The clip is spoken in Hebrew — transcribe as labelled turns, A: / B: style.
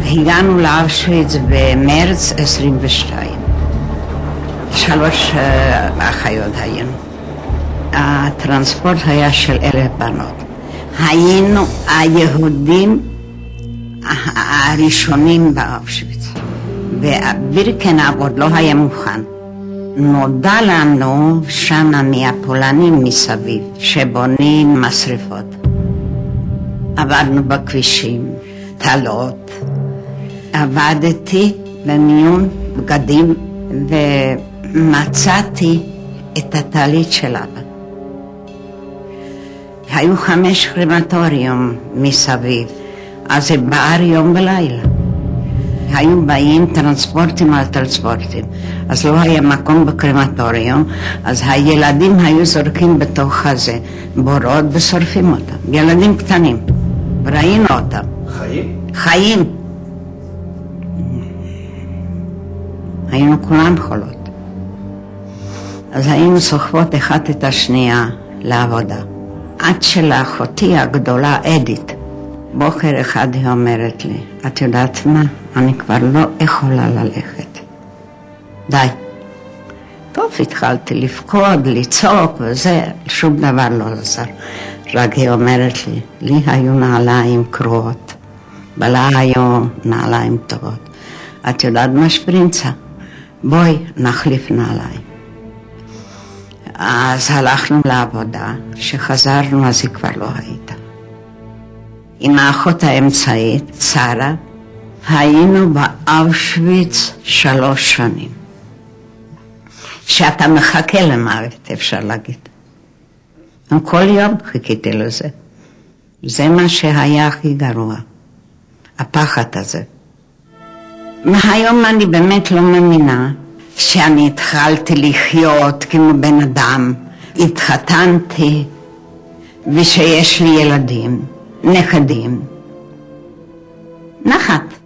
A: הגענו לאושוויץ במרץ 22. 3 אחיות היינו. הטרנספורט היה של 1,000 בנות. היינו היהודים הראשונים באושוויץ. ובירקנאו עוד לא היה מוכן. נודע לנו שמה מהפולנים מסביב, שבונים משרפות. עבדנו בכבישים, תלות. עבדתי במיון בגדים ומצאתי את הטלית של אבא. היו 5 קרמטוריום מסביב, אז זה בער יום ולילה. היו באים טרנספורטים על טרנספורטים, אז לא היה מקום בקרמטוריום, אז הילדים היו זורקים בתוך הזה בורות ושורפים אותם, ילדים קטנים, ראינו אותם.
B: חיים?
A: חיים. היינו כולם חולות. אז היינו סוחבות אחת את השנייה לעבודה. עד שלאחותי הגדולה אדית, בוקר אחד היא אומרת לי, את יודעת מה? אני כבר לא יכולה ללכת. די. טוב, התחלתי לפקוד, לצעוק וזה, שום דבר לא עזר. רק היא אומרת לי, לי היו נעליים קרועות, בלה היו נעליים טובות. את יודעת מה שפרינצה? בואי נחליף נעליים. אז הלכנו לעבודה, שחזרנו אז היא כבר לא הייתה. עם האחות האמצעית, שרה, היינו באושוויץ 3 שנים. שאתה מחכה למוות, אפשר להגיד. כל יום חיכיתי לזה. זה מה שהיה הכי גרוע, הפחד הזה. והיום אני באמת לא מאמינה שאני התחלתי לחיות כמו בן אדם, התחתנתי ושיש לי ילדים, נכדים. נחת.